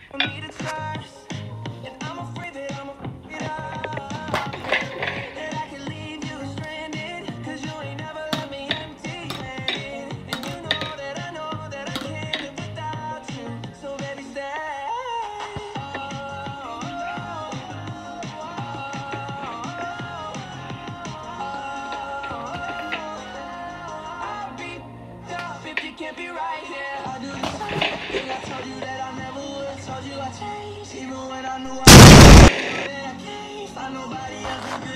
for me to trust, and I'm afraid that I'ma f it up. That I can leave you stranded, 'cause you ain't never left me empty-handed. And you know that I can't live without you. So baby, stay. I'll be up if you can't be right here. I'll do the same thing I told you that I never would. Told you I changed, even when I knew I that I can't find nobody else as good